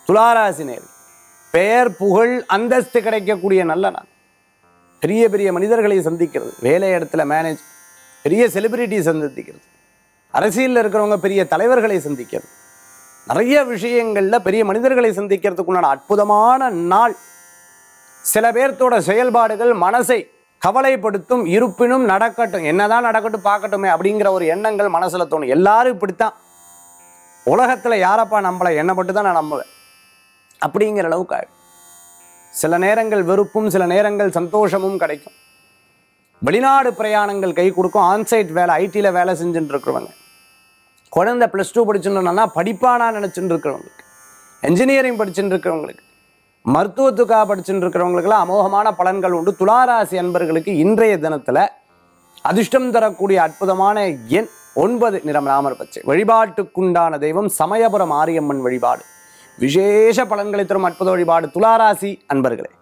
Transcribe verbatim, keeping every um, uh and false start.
துளாராசி நேர் பெயர் புகழ் அந்தஸ்து கிடைக்கக்கூடிய நல்ல நாள். பெரிய பெரிய மனிதர்களை சந்திக்கிறது, வேலை இடத்துல மேனேஜ், பெரிய செலிபிரிட்டி சந்திக்கிறது, அரசியலில் இருக்கிறவங்க பெரிய தலைவர்களை சந்திக்கிறது, நிறைய விஷயங்களில் பெரிய மனிதர்களை சந்திக்கிறதுக்குண்டான அற்புதமான நாள். சில பேர்த்தோட செயல்பாடுகள் மனசை கவலைப்படுத்தும், இருப்பினும் நடக்கட்டும், என்னதான் நடக்கட்டும் பார்க்கட்டுமே அப்படிங்கிற ஒரு எண்ணங்கள் மனசுல தோணும். எல்லாரும் இப்படித்தான், உலகத்துல யாரப்பா நம்மளை என்ன மட்டும் தான் நான் நம்புவேன் அப்படிங்கிற அளவுக்கு ஆயிடும். சில நேரங்கள் வெறுப்பும் சில நேரங்கள் சந்தோஷமும் கிடைக்கும். வெளிநாடு பிரயாணங்கள் கை கொடுக்கும். ஆன்சைட் வேலை, ஐடியில் வேலை செஞ்சுட்டு இருக்கிறவங்க, குழந்தை ப்ளஸ் டூ படிச்சுட்டுனா படிப்பானா நினச்சிட்டு இருக்கிறவங்களுக்கு, என்ஜினியரிங் படிச்சுட்டு இருக்கிறவங்களுக்கு, மருத்துவத்துக்காக படிச்சுட்டு இருக்கிறவங்களுக்குலாம் அமோகமான பலன்கள் உண்டு. துளாராசி அன்பர்களுக்கு இன்றைய தினத்தில் அதிர்ஷ்டம் தரக்கூடிய அற்புதமான எண் ஒன்பது, நிறம் ராமர் பச்சை. வழிபாட்டுக்குண்டான தெய்வம் சமயபுரம் மாரியம்மன் வழிபாடு. விசேஷ பலன்களை தரும் அற்புத வழிபாடு துளாராசி அன்பர்களே.